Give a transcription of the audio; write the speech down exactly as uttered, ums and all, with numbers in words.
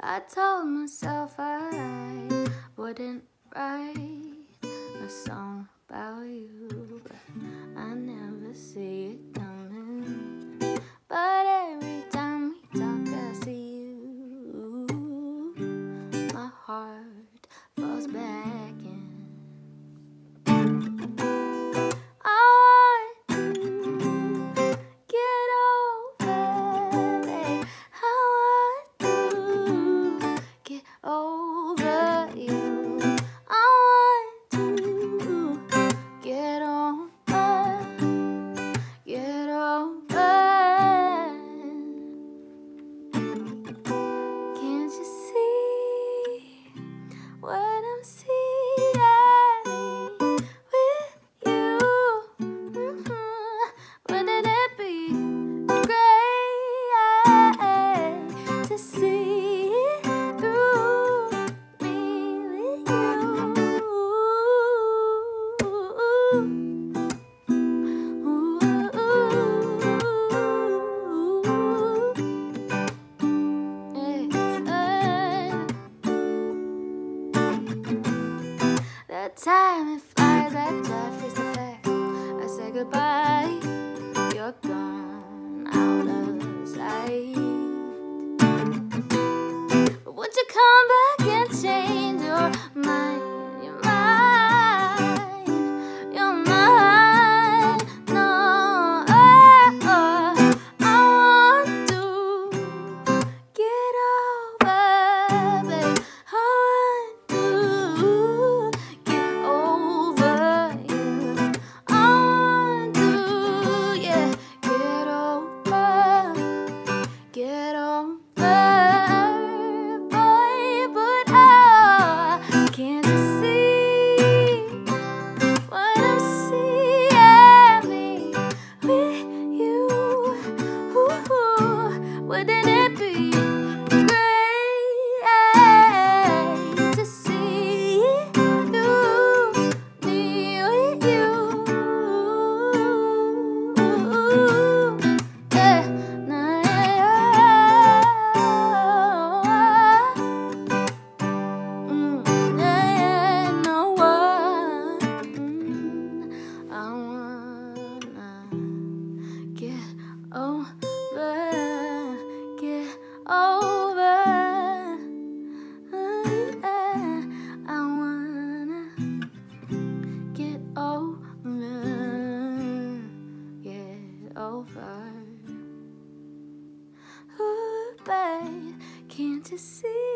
I told myself I wouldn't write a song about you, but I never see it coming. But every time we talk, I see you. My heart falls back in. I want to get over it. I want to get over you. I want to get over, get over. Can't you see what I'm seeing with you? Mm-hmm. Wouldn't it be great to see through me with you? That time it flies, I try face the fact. I say goodbye, you're gone out of sight. But won't you come back and change your mind? Your mind, your mind. No, oh, oh. I want to get over, babe. I want to get over you. I want to, yeah, get over, get over, boy. But I can't you see what I'm seeing with you? Ooh, wouldn't it be great to see through me with you? Yeah, nah, yeah, mm, yeah, no one. Mm, I wanna get over, get over. I wanna get over, get over. Ooh, babe, can't you see?